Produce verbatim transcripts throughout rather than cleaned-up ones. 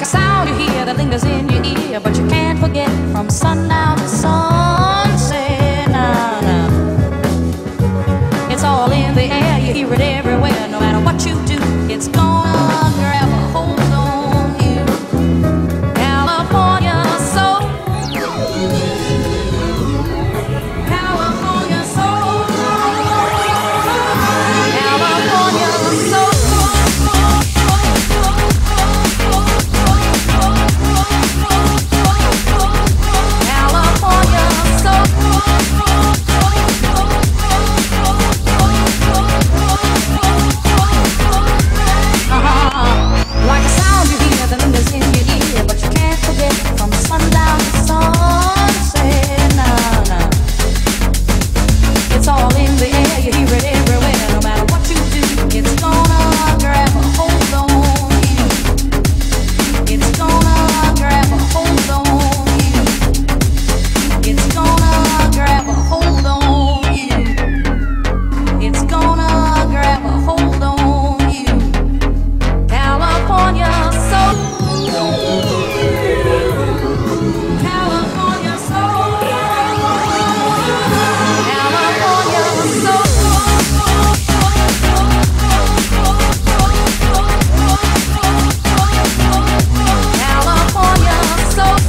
sound you hear that lingers in your ear, but you can't forget from sundown to sunset. Nah, nah. It's all in the air, you hear it everywhere. No matter what you do, it's gonna grab a hold on you. California soul, California soul, California soul. Like a sound you hear that lingers in your ear, but you can't forget from sundown to sunset. Nah, nah. It's all in the air, you hear it everywhere. No matter what you do, it's gonna grab a hold on you. It's gonna grab a hold on you. It's gonna grab a hold on you. It's gonna grab a hold on you. California soul, California soul, California soul, California soul.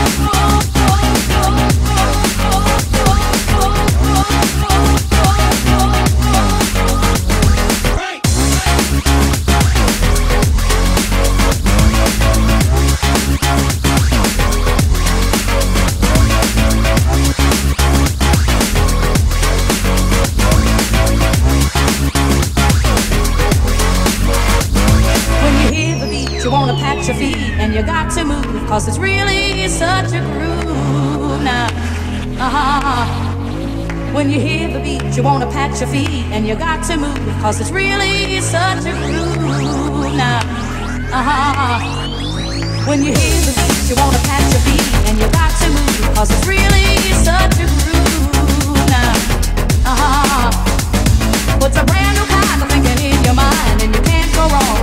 You wanna pat your feet and you got to move, cause it's really such a groove now. Uh-huh. When you hear the beat, you wanna pat your feet and you got to move, cause it's really such a groove now. Uh-huh. When you hear the beat, you wanna pat your feet and you got to move, cause it's really such a groove now. Uh-huh. Puts a brand new kind of thinking in your mind and you can't go wrong.